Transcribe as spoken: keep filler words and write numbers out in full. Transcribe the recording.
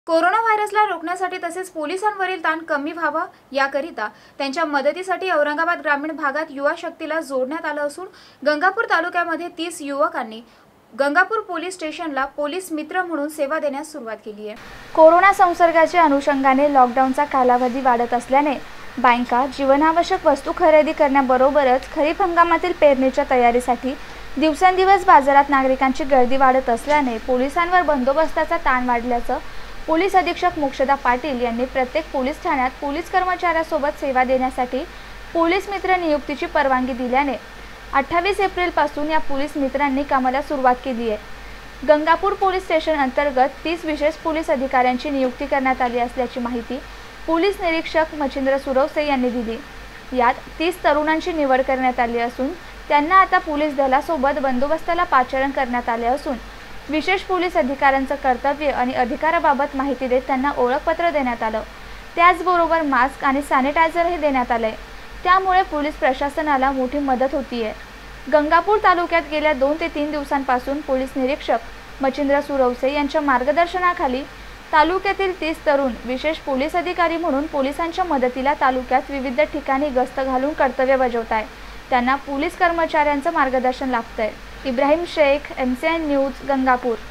Corona व्हायरसला रोखण्यासाठी तसेच पोलिसांवरील ताण कमी व्हावा याकरिता त्यांच्या मदतीसाठी औरंगाबाद ग्रामीण भागात युवा शक्तीला जोडण्यात आलं असून गंगापूर तालुक्यामध्ये तीस युवकांनी गंगापूर पोलीस स्टेशनला पोलीस मित्र म्हणून सेवा देण्यास सुरुवात केली आहे। कोरोना संसर्गाच्या अनुषंगाने लॉकडाऊनचा कालावधी वाढत असल्याने बँका जीवनावश्यक वस्तू खरेदी करण्याबरोबरच खरीप हंगामातील पेरणीच्या तयारीसाठी दिवसेंदिवस बाजारात नागरिकांची गर्दी वाढत असल्याने पोलिसांवर बंदोबस्ताचा ताण वाढल्याचं पोलीस अधीक्षक मोक्षदा पाटील यांनी प्रत्येक पोलीस ठाण्यात पोलीस कर्मचाऱ्यांसोबत सेवा देण्यासाठी पोलीस मित्र नियुक्तीची परवानगी दिल्याने अठ्ठावीस एप्रिल पासून या पोलीस मित्रांनी कामाला सुरुवात केली आहे। गंगापूर पोलीस स्टेशन अंतर्गत तीस विशेष पोलीस अधिकाऱ्यांची नियुक्ती करण्यात आली असल्याची माहिती पोलीस निरीक्षक मच्छिंद्र सुरवसे यांनी दिली। यात तीस तरुणांची निवड करण्यात आली असून त्यांना आता पोलीस दलासोबत बंदोबस्ताला पाचारण करण्यात आले असून विशेष पोलीस अधिकाऱ्यांचं कर्तव्य आणि अधिकाराबाबत माहिती देत त्यांना ओळखपत्र देण्यात आलं। त्याचबरोबर मास्क आणि सॅनिटायझरही देण्यात आले। त्यामुळे पोलीस प्रशासनाला मोठी मदत होतीये। गंगापूर तालुक्यात गेल्या दोन ते तीन दिवसांपासून पोलीस निरीक्षक मच्छिंद्र सुरवसे यांच्या मार्गदर्शनाखाली तालुक्यातील तीस तरुण विशेष पोलीस अधिकारी म्हणून पोलिसांच्या मदतीला तालुक्यात विविध ठिकाणी गस्त घालून कर्तव्य बजावत आहेत। त्यांना पोलीस कर्मचाऱ्यांचं मार्गदर्शन लाभतंय। Ibrahim Shaikh, M C N news, Gangapur.